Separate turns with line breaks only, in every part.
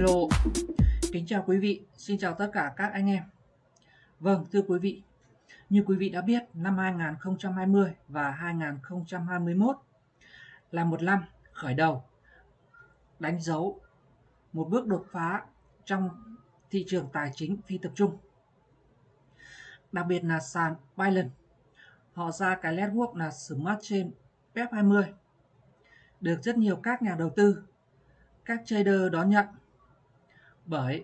Hello, kính chào quý vị, xin chào tất cả các anh em. Vâng, thưa quý vị, như quý vị đã biết, năm 2020 và 2021 là một năm khởi đầu, đánh dấu một bước đột phá trong thị trường tài chính phi tập trung. Đặc biệt là sàn Binance, họ ra cái network là Smart Chain BEP20, được rất nhiều các nhà đầu tư, các trader đón nhận bởi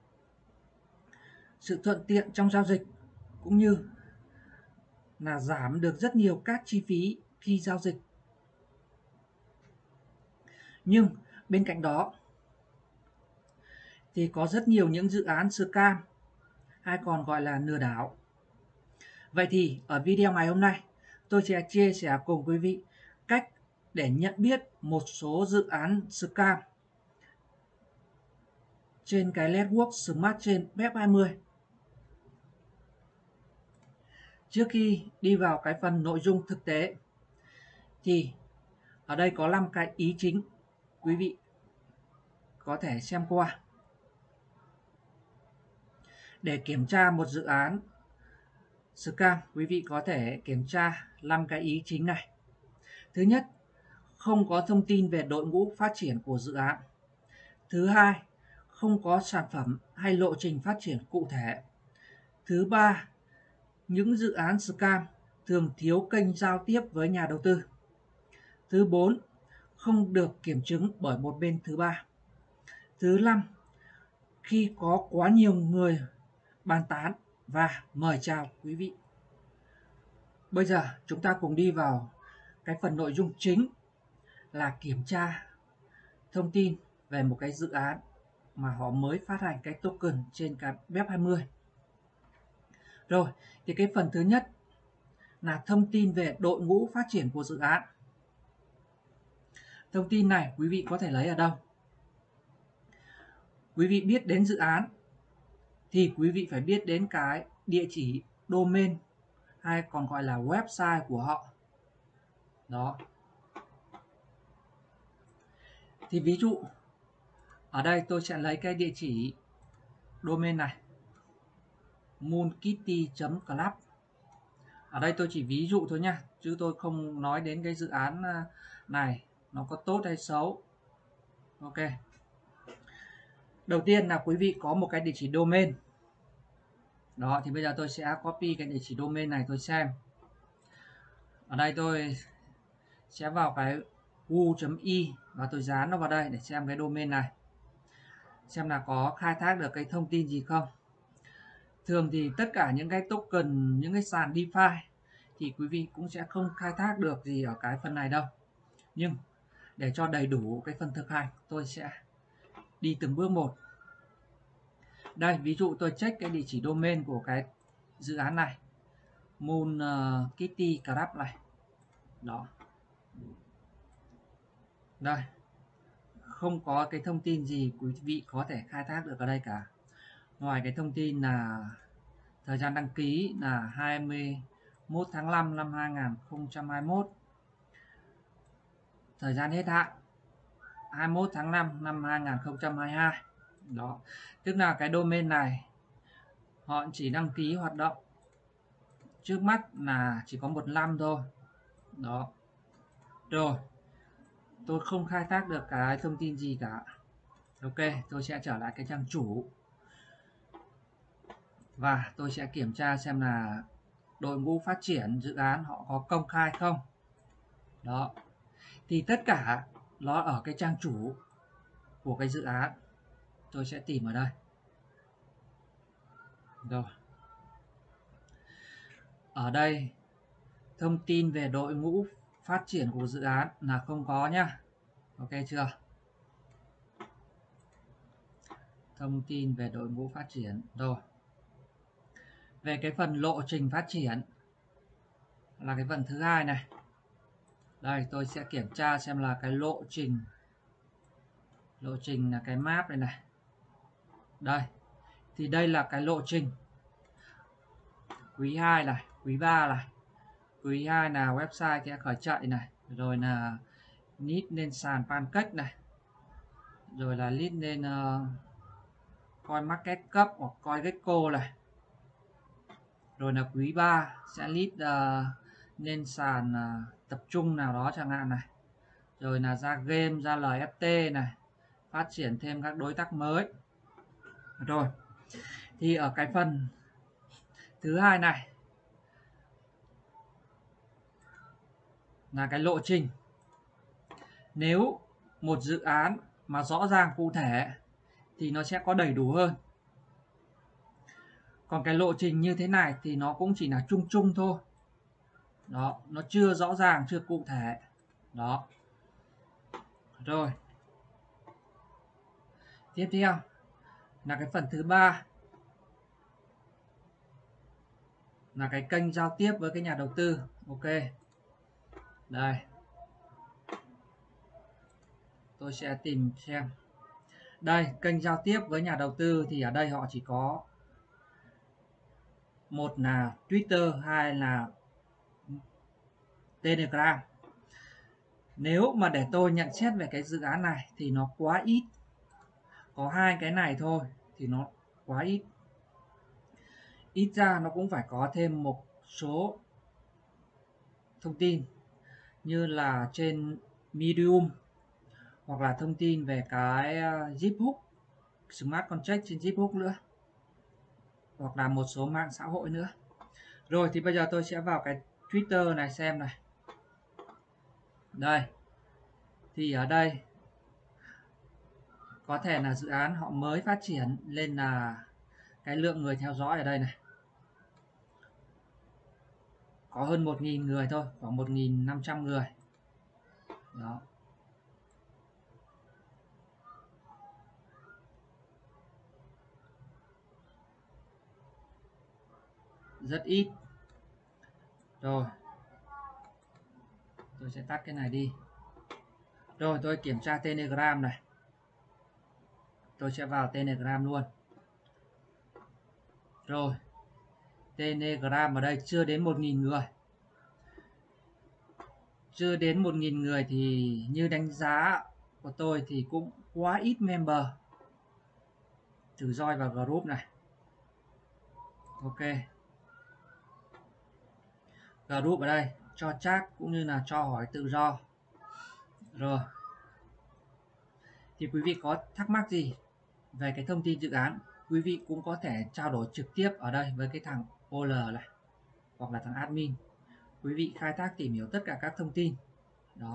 sự thuận tiện trong giao dịch cũng như là giảm được rất nhiều các chi phí khi giao dịch. Nhưng bên cạnh đó thì có rất nhiều những dự án scam hay còn gọi là lừa đảo. Vậy thì ở video ngày hôm nay tôi sẽ chia sẻ cùng quý vị cách để nhận biết một số dự án scam trên cái network Smart Chain BEP20. Trước khi đi vào cái phần nội dung thực tế thì ở đây có 5 cái ý chính quý vị có thể xem qua. Để kiểm tra một dự án scam, quý vị có thể kiểm tra 5 cái ý chính này. Thứ nhất, không có thông tin về đội ngũ phát triển của dự án. Thứ hai, không có sản phẩm hay lộ trình phát triển cụ thể. Thứ ba, những dự án scam thường thiếu kênh giao tiếp với nhà đầu tư. Thứ bốn, không được kiểm chứng bởi một bên thứ ba. Thứ năm, khi có quá nhiều người bàn tán và mời chào quý vị. Bây giờ chúng ta cùng đi vào cái phần nội dung chính là kiểm tra thông tin về một cái dự án mà họ mới phát hành cái token trên cái BEP20. Rồi, thì cái phần thứ nhất là thông tin về đội ngũ phát triển của dự án. Thông tin này quý vị có thể lấy ở đâu? Quý vị biết đến dự án thì quý vị phải biết đến cái địa chỉ domain hay còn gọi là website của họ. Đó. Thì ví dụ ở đây tôi sẽ lấy cái địa chỉ domain này, moonkitty.club. Ở đây tôi chỉ ví dụ thôi nha, chứ tôi không nói đến cái dự án này nó có tốt hay xấu. Ok. Đầu tiên là quý vị có một cái địa chỉ domain. Đó, thì bây giờ tôi sẽ copy cái địa chỉ domain này tôi xem. Ở đây tôi sẽ vào cái wu.i và tôi dán nó vào đây để xem cái domain này. Xem là có khai thác được cái thông tin gì không. Thường thì tất cả những cái token, những cái sàn DeFi thì quý vị cũng sẽ không khai thác được gì ở cái phần này đâu. Nhưng để cho đầy đủ cái phần thực hành, tôi sẽ đi từng bước một. Đây, ví dụ tôi check cái địa chỉ domain của cái dự án này, Moonkitty Club này. Đó. Đây. Không có cái thông tin gì quý vị có thể khai thác được ở đây cả. Ngoài cái thông tin là thời gian đăng ký là 21 tháng 5 năm 2021. Thời gian hết hạn 21 tháng 5 năm 2022. Đó. Tức là cái domain này họ chỉ đăng ký hoạt động trước mắt là chỉ có 1 năm thôi. Đó. Rồi. Tôi không khai thác được cái thông tin gì cả. Ok, tôi sẽ trở lại cái trang chủ. Và tôi sẽ kiểm tra xem là đội ngũ phát triển dự án họ có công khai không. Đó. Thì tất cả nó ở cái trang chủ của cái dự án. Tôi sẽ tìm ở đây. Rồi. Ở đây thông tin về đội ngũ phát triển của dự án là không có nhá. Ok chưa? Thông tin về đội ngũ phát triển. Rồi. Về cái phần lộ trình phát triển là cái phần thứ hai này. Đây, tôi sẽ kiểm tra xem là cái lộ trình là cái map này này. Đây. Thì đây là cái lộ trình quý 2 này, quý 3 này. Quý 2 là website sẽ khởi chạy này, rồi là nít lên sàn Pancake này. rồi là list lên coin market cap hoặc coin gecko này, rồi là quý 3 sẽ list lên sàn tập trung nào đó chẳng hạn này, rồi là ra game, ra LFT này, phát triển thêm các đối tác mới. Rồi thì ở cái phần thứ hai này là cái lộ trình. Nếu một dự án mà rõ ràng cụ thể thì nó sẽ có đầy đủ hơn. Còn cái lộ trình như thế này thì nó cũng chỉ là chung chung thôi. Đó, nó chưa rõ ràng, chưa cụ thể. Đó. Rồi. Tiếp theo là cái phần thứ ba là cái kênh giao tiếp với cái nhà đầu tư. Ok. Đây. Tôi sẽ tìm xem. Đây, kênh giao tiếp với nhà đầu tư thì ở đây họ chỉ có một là Twitter, hai là Telegram. Nếu mà để tôi nhận xét về cái dự án này thì nó quá ít. Có hai cái này thôi thì nó quá ít. Ít ra nó cũng phải có thêm một số thông tin như là trên Medium hoặc là thông tin về cái Ziphook, Smart Contract trên Ziphook nữa, hoặc là một số mạng xã hội nữa. Rồi thì bây giờ tôi sẽ vào cái Twitter này xem này. Đây. Thì ở đây có thể là dự án họ mới phát triển lên là cái lượng người theo dõi ở đây này có hơn 1.000 người thôi, khoảng 1.500 người. Đó. Rất ít. Rồi. Tôi sẽ tắt cái này đi. Rồi tôi kiểm tra Telegram này. Tôi sẽ vào Telegram luôn. Rồi. Telegram ở đây chưa đến 1.000 người. Chưa đến 1.000 người thì như đánh giá của tôi thì cũng quá ít member. Thử join vào group này. Ok. Group ở đây cho chat cũng như là cho hỏi tự do. Rồi. Thì quý vị có thắc mắc gì về cái thông tin dự án, quý vị cũng có thể trao đổi trực tiếp ở đây với cái thằng OL này hoặc là thằng admin. Quý vị khai thác tìm hiểu tất cả các thông tin. Đó.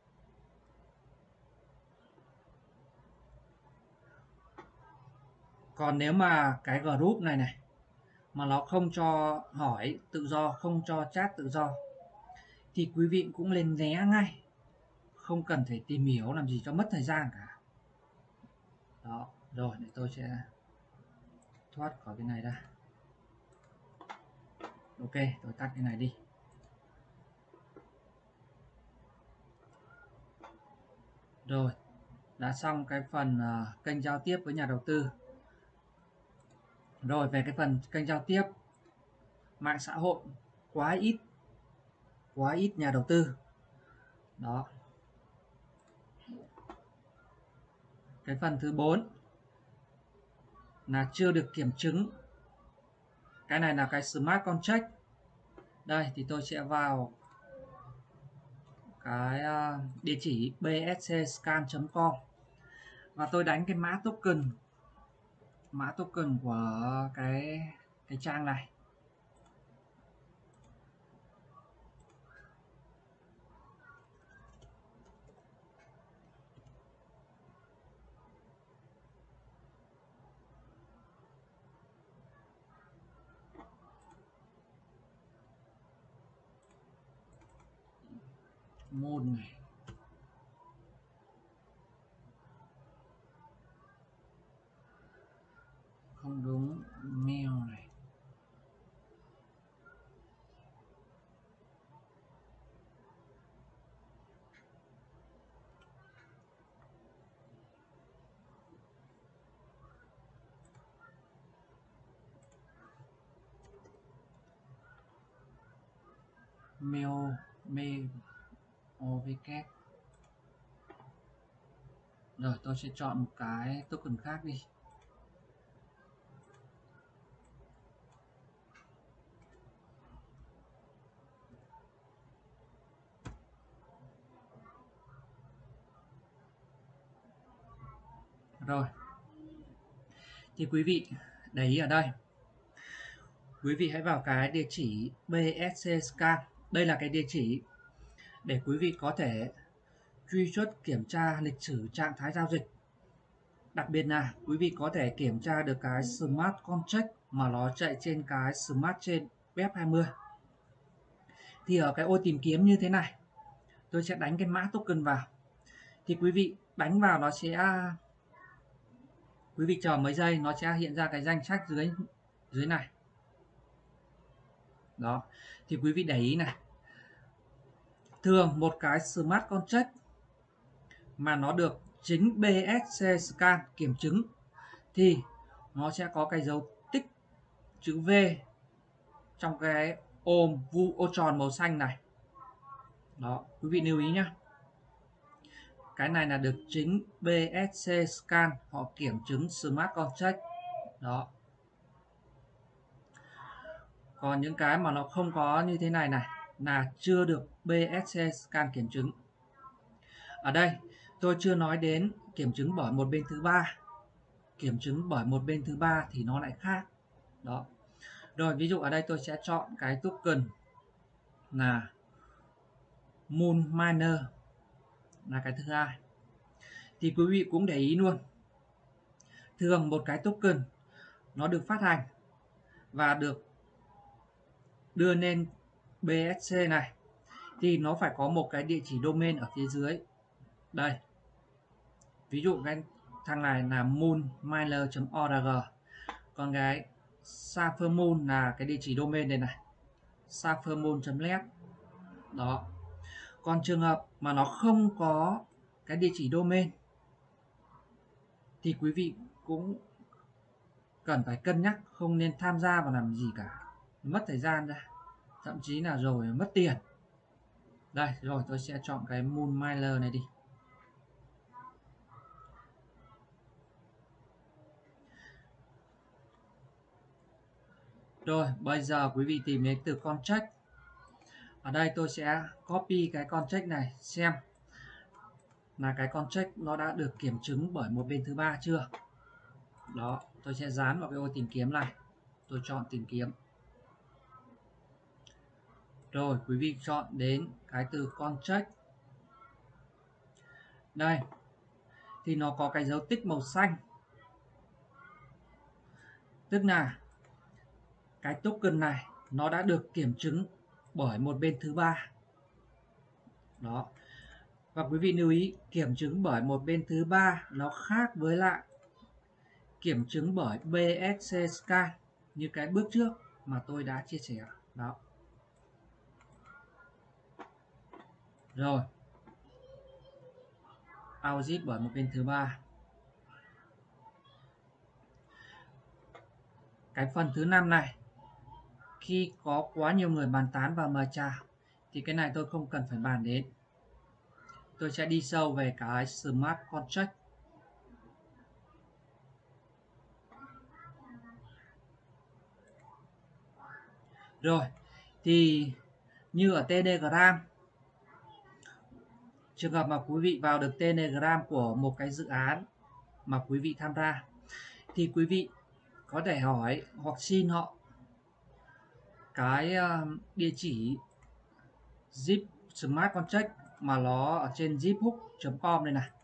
Còn nếu mà cái group này này mà nó không cho hỏi tự do, không cho chat tự do thì quý vị cũng lên né ngay. Không cần phải tìm hiểu làm gì cho mất thời gian cả. Đó. Rồi để tôi sẽ thoát khỏi cái này ra. Ok, tôi tắt cái này đi. Rồi, đã xong cái phần kênh giao tiếp với nhà đầu tư. Rồi về cái phần kênh giao tiếp mạng xã hội quá ít nhà đầu tư. Đó. Cái phần thứ 4 là chưa được kiểm chứng. Cái này là cái smart contract. Đây thì tôi sẽ vào cái địa chỉ bscscan.com và tôi đánh cái mã token của cái trang này. Môn này. Không đúng, mail này. Mail ovk. Rồi tôi sẽ chọn một cái token khác đi. Rồi thì quý vị để ý ở đây, quý vị hãy vào cái địa chỉ BSC Scan. Đây là cái địa chỉ để quý vị có thể truy xuất kiểm tra lịch sử trạng thái giao dịch. Đặc biệt là quý vị có thể kiểm tra được cái Smart Contract mà nó chạy trên cái Smart Chain Web 20. Thì ở cái ô tìm kiếm như thế này, tôi sẽ đánh cái mã token vào. Thì quý vị đánh vào nó sẽ, quý vị chờ mấy giây nó sẽ hiện ra cái danh sách dưới này. Đó. Thì quý vị để ý này. Thường một cái Smart Contract mà nó được chính BSC Scan kiểm chứng thì nó sẽ có cái dấu tích chữ V trong cái ô tròn màu xanh này. Đó, quý vị lưu ý nhé. Cái này là được chính BSC Scan họ kiểm chứng Smart Contract. Đó. Còn những cái mà nó không có như thế này này là chưa được BSC Scan kiểm chứng. Ở đây tôi chưa nói đến kiểm chứng bởi một bên thứ ba. Kiểm chứng bởi một bên thứ ba thì nó lại khác. Đó. Rồi ví dụ ở đây tôi sẽ chọn cái token là Moon Miner là cái thứ hai. Thì quý vị cũng để ý luôn. Thường một cái token nó được phát hành và được đưa lên BSC này thì nó phải có một cái địa chỉ domain ở phía dưới. Đây. Ví dụ cái thằng này là moonminer.org. Còn cái Safermoon là cái địa chỉ domain đây này. Safermoon.net. Đó. Còn trường hợp mà nó không có cái địa chỉ domain thì quý vị cũng cần phải cân nhắc, không nên tham gia vào làm gì cả, mất thời gian ra, thậm chí là rồi mất tiền. Đây, rồi tôi sẽ chọn cái Moon Miner này đi. Rồi, bây giờ quý vị tìm đến từ contract. Ở đây tôi sẽ copy cái contract này xem là cái contract nó đã được kiểm chứng bởi một bên thứ ba chưa. Đó, tôi sẽ dán vào cái ô tìm kiếm này. Tôi chọn tìm kiếm. Rồi, quý vị chọn đến cái từ contract. Đây, thì nó có cái dấu tích màu xanh. Tức là cái token này nó đã được kiểm chứng bởi một bên thứ ba. Đó. Và quý vị lưu ý, kiểm chứng bởi một bên thứ ba nó khác với lại kiểm chứng bởi BSC Scan như cái bước trước mà tôi đã chia sẻ. Đó. Rồi. Audit bởi một bên thứ ba. Cái phần thứ 5 này, khi có quá nhiều người bàn tán và mời chào thì cái này tôi không cần phải bàn đến. Tôi sẽ đi sâu về cái Smart Contract. Rồi, thì như ở Telegram, trường hợp mà quý vị vào được Telegram của một cái dự án mà quý vị tham gia thì quý vị có thể hỏi hoặc xin họ cái địa chỉ zip Smart Contract mà nó ở trên ziphook.com đây này.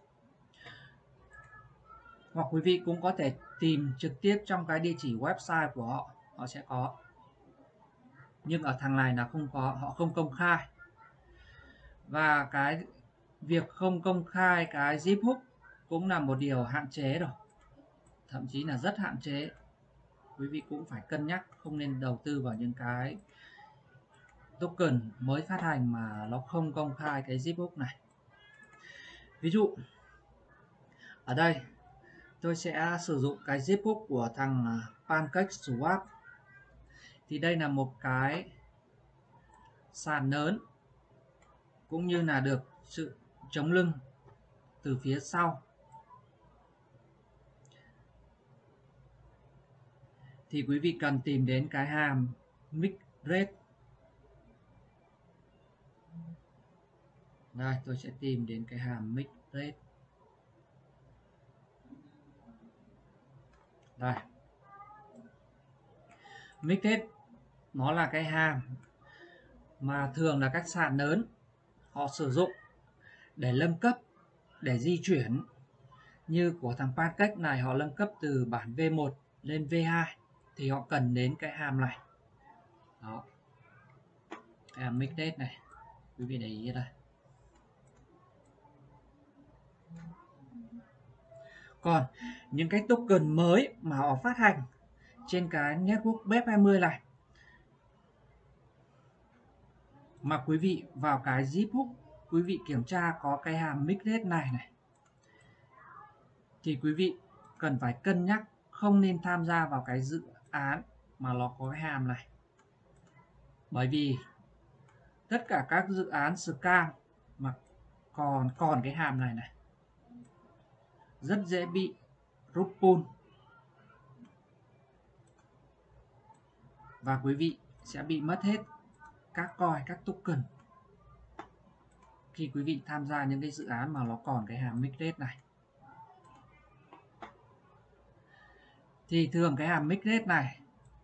Hoặc quý vị cũng có thể tìm trực tiếp trong cái địa chỉ website của họ, họ sẽ có. Nhưng ở thằng này là không có, họ không công khai. Và cái việc không công khai cái ziphook cũng là một điều hạn chế rồi. Thậm chí là rất hạn chế. Quý vị cũng phải cân nhắc, không nên đầu tư vào những cái token mới phát hành mà nó không công khai cái ziphook này. Ví dụ ở đây tôi sẽ sử dụng cái ziphook của thằng PancakeSwap. Thì đây là một cái sàn lớn cũng như là được sự chống lưng từ phía sau thì quý vị cần tìm đến cái hàm mix rate. Đây, tôi sẽ tìm đến cái hàm mix rate. Đây. Mix rate nó là cái hàm mà thường là các sàn lớn họ sử dụng để nâng cấp, để di chuyển. Như của thằng Pancake này họ nâng cấp từ bản V1 lên V2 thì họ cần đến cái hàm này. Đó. Cái hàm mix rate này. Quý vị để ý đây. Còn những cái token mới mà họ phát hành trên cái network BEP20 này, mà quý vị vào cái zip quý vị kiểm tra có cái hàm mix rate này thì quý vị cần phải cân nhắc không nên tham gia vào cái dự án mà nó có cái hàm này. Bởi vì tất cả các dự án scam mà còn cái hàm này rất dễ bị rug pull và quý vị sẽ bị mất hết các coin, các token khi quý vị tham gia những cái dự án mà nó còn cái hàm mix rate này. Thì thường cái hàm mix rate này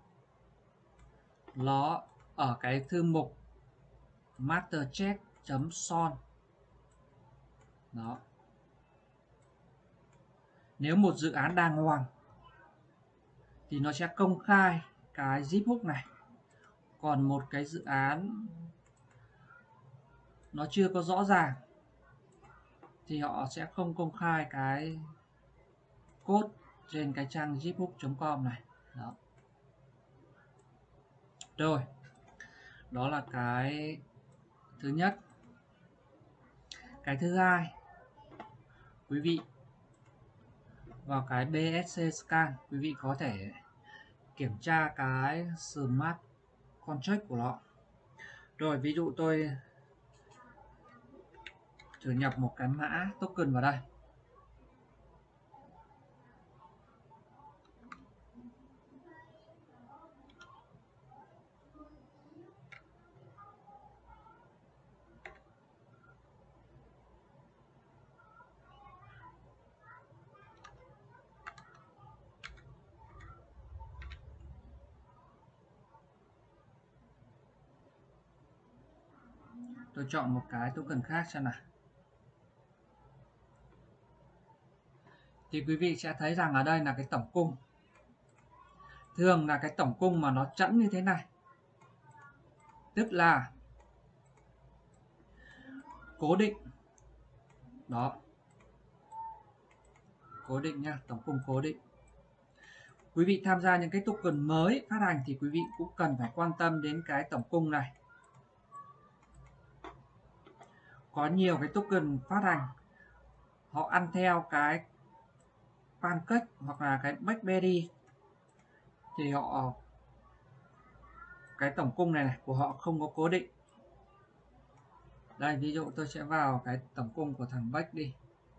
nó ở cái thư mục mastercheck.son. Đó. Nếu một dự án đàng hoàng thì nó sẽ công khai cái zip hook này. Còn một cái dự án nó chưa có rõ ràng thì họ sẽ không công khai cái code trên cái trang ziphook.com này. Đó. Rồi, đó là cái thứ nhất. Cái thứ hai, quý vị vào cái BSC scan, quý vị có thể kiểm tra cái smart contract của nó. Rồi, ví dụ tôi thử nhập một cái mã token vào đây. Tôi chọn một cái token khác xem nào. Thì quý vị sẽ thấy rằng ở đây là cái tổng cung. Thường là cái tổng cung mà nó chẵn như thế này, tức là cố định. Đó. Cố định nha, tổng cung cố định. Quý vị tham gia những cái token mới phát hành thì quý vị cũng cần phải quan tâm đến cái tổng cung này. Có nhiều cái token phát hành họ ăn theo cái Pancake hoặc là cái BlackBerry thì họ cái tổng cung này của họ không có cố định. Đây, ví dụ tôi sẽ vào cái tổng cung của thằng Beck đi.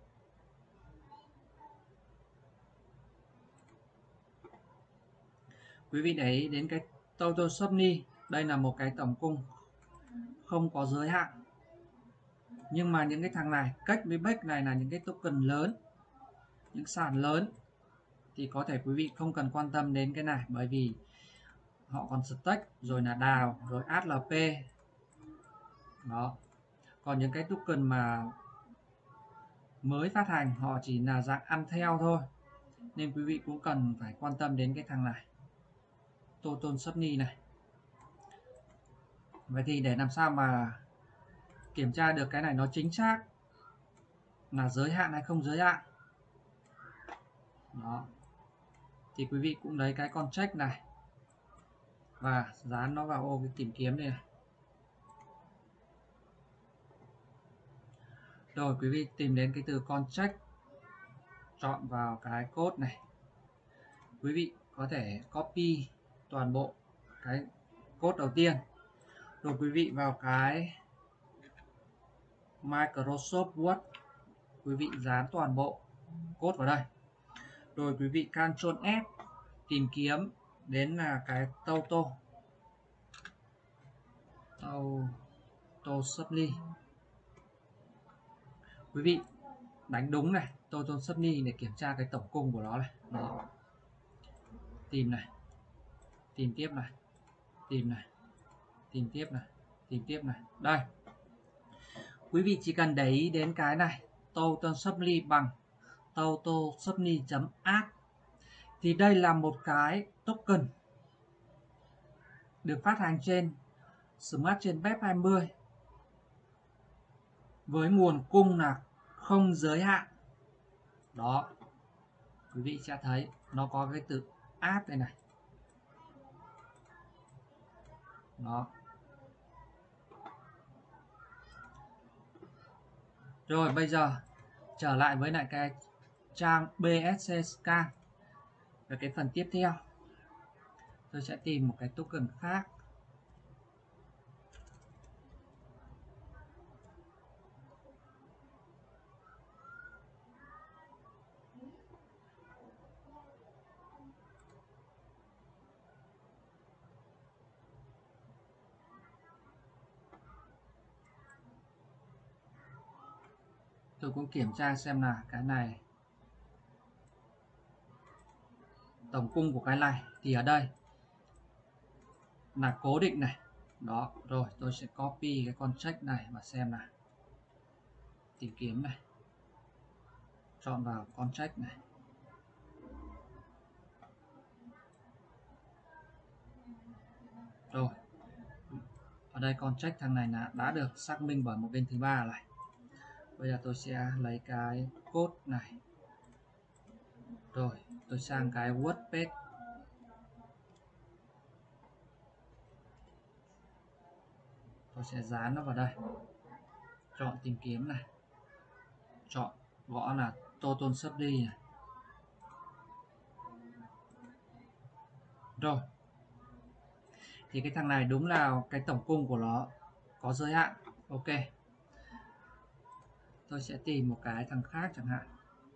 Quý vị để ý đến cái Total Subni, đây là một cái tổng cung không có giới hạn. Nhưng mà những cái thằng này, cách với Beck này là những cái token lớn, những sàn lớn thì có thể quý vị không cần quan tâm đến cái này, bởi vì họ còn stake rồi là đào rồi ALP. Đó. Còn những cái token mà mới phát hành họ chỉ là dạng ăn theo thôi, nên quý vị cũng cần phải quan tâm đến cái thằng này, Total Subni này. Vậy thì để làm sao mà kiểm tra được cái này nó chính xác là giới hạn hay không giới hạn, đó, thì quý vị cũng lấy cái contract này và dán nó vào ô cái tìm kiếm đây này. Rồi quý vị tìm đến cái từ contract, chọn vào cái code này. Quý vị có thể copy toàn bộ cái code đầu tiên. Rồi quý vị vào cái Microsoft Word, quý vị dán toàn bộ code vào đây. Rồi quý vị Ctrl S tìm kiếm đến là cái Toto Supply. Quý vị đánh đúng này, Toto Supply để kiểm tra cái tổng cung của nó này. Đó. Tìm này, tìm tiếp này, tìm này, tìm tiếp này, tìm tiếp này. Đây. Quý vị chỉ cần để ý đến cái này, Toto Supply bằng Toto Supply.app. Thì đây là một cái token được phát hành trên Smart Chain BEP20 với nguồn cung là không giới hạn. Đó, quý vị sẽ thấy nó có cái từ app đây này. Đó. Rồi bây giờ trở lại với lại cái trang BSC Scan. Và cái phần tiếp theo tôi sẽ tìm một cái token khác. Tôi cũng kiểm tra xem là cái này tổng cung của cái này thì ở đây là cố định này. Đó, rồi tôi sẽ copy cái con check này và xem nào. Tìm kiếm này. Chọn vào con check này. Rồi. Ở đây con check thằng này là đã được xác minh bởi một bên thứ ba này. Bây giờ tôi sẽ lấy cái code này. Rồi, tôi sang cái WordPress. Tôi sẽ dán nó vào đây. Chọn tìm kiếm này. Chọn gõ là Total Supply này. Rồi. Thì cái thằng này đúng là cái tổng cung của nó có giới hạn. Ok. Tôi sẽ tìm một cái thằng khác chẳng hạn.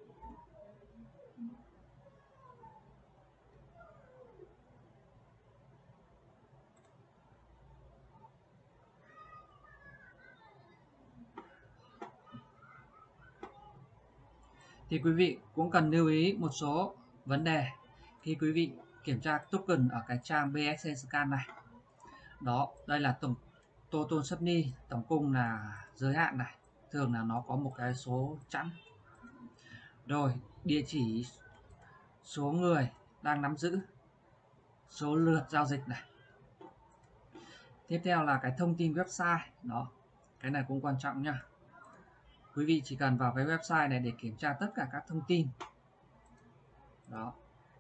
Thì quý vị cũng cần lưu ý một số vấn đề khi quý vị kiểm tra token ở cái trang BSC Scan này. Đó, đây là Total Supply, tổng cung là giới hạn này. Thường là nó có một cái số chẵn. Rồi, địa chỉ, số người đang nắm giữ, số lượt giao dịch này. Tiếp theo là cái thông tin website. Đó, cái này cũng quan trọng nha. Quý vị chỉ cần vào cái website này để kiểm tra tất cả các thông tin. Đó.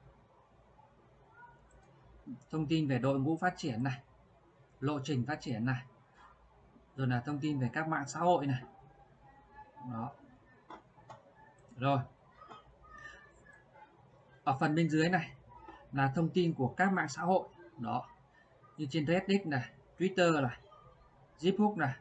Thông tin về đội ngũ phát triển này, lộ trình phát triển này, rồi là thông tin về các mạng xã hội này. Đó. Rồi. Ở phần bên dưới này là thông tin của các mạng xã hội. Đó. Như trên Reddit này, Twitter này, Facebook này,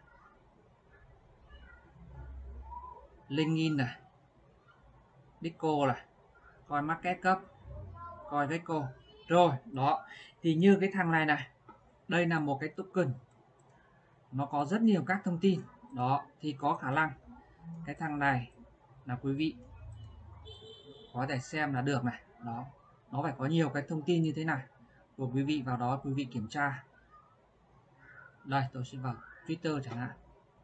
LinkedIn này, Discord này, CoinMarketCap, CoinGecko. Rồi, đó. Thì như cái thằng này này, đây là một cái token. Nó có rất nhiều các thông tin. Đó, thì có khả năng cái thằng này là quý vị có thể xem là được này. Đó, nó phải có nhiều cái thông tin như thế này của quý vị, vào đó quý vị kiểm tra. Đây, tôi sẽ vào Twitter chẳng hạn.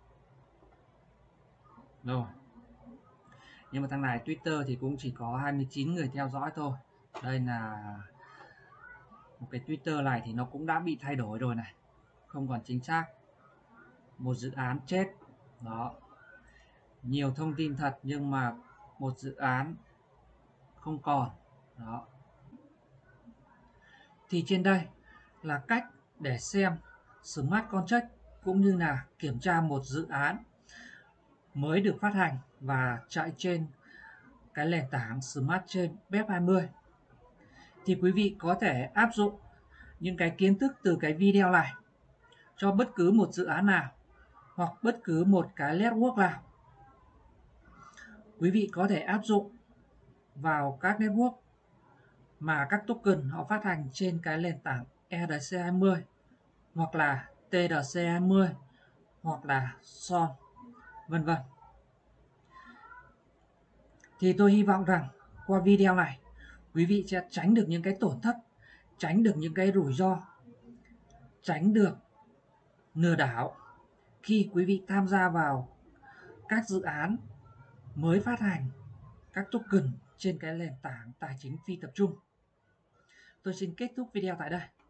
Rồi. Nhưng mà thằng này Twitter thì cũng chỉ có 29 người theo dõi thôi. Đây là một cái Twitter này thì nó cũng đã bị thay đổi rồi này. Không còn chính xác. Một dự án chết. Đó. Nhiều thông tin thật nhưng mà một dự án không còn. Đó. Thì trên đây là cách để xem smart contract cũng như là kiểm tra một dự án mới được phát hành và chạy trên cái nền tảng Smart Chain BEP20. Thì quý vị có thể áp dụng những cái kiến thức từ cái video này cho bất cứ một dự án nào hoặc bất cứ một cái network nào. Quý vị có thể áp dụng vào các network mà các token họ phát hành trên cái nền tảng ERC20 hoặc là TRC20 hoặc là SON, vân vân. Thì tôi hy vọng rằng qua video này quý vị sẽ tránh được những cái tổn thất, tránh được những cái rủi ro, tránh được lừa đảo khi quý vị tham gia vào các dự án mới phát hành các token trên cái nền tảng tài chính phi tập trung. Tôi xin kết thúc video tại đây.